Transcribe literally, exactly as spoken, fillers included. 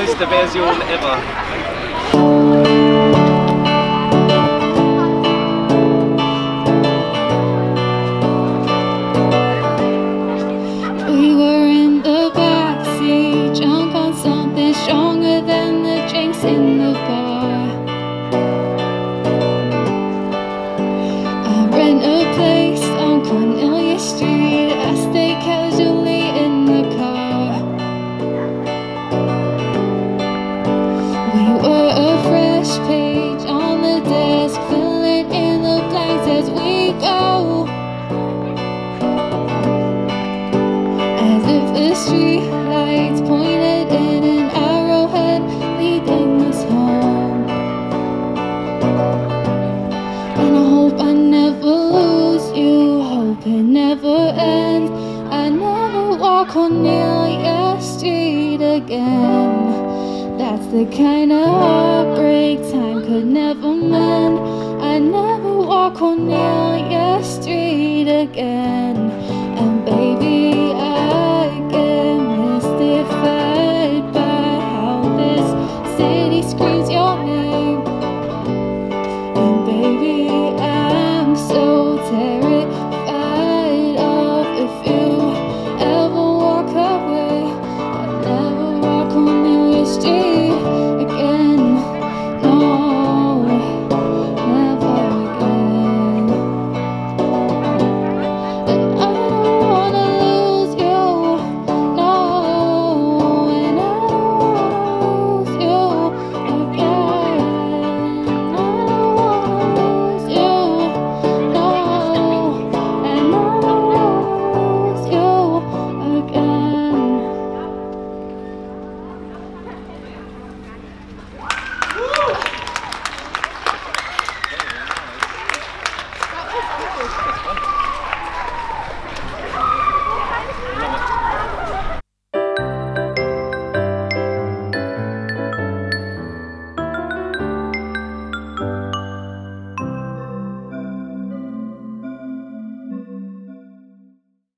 beste Version ever. We were in the backseat, drunk on something stronger than the drinks in the bar. I rent a place on Cornelia Street. I stay casually in the car. We were a fresh page on the desk, filling in the blanks as we go. As if the street lights pointed in an arrowhead leading us home. And I hope I never lose you, hope it never ends. I never walk Cornelia Street again. That's the kind of heartbreak time could never mend. I never walk Cornelia Street again. And baby,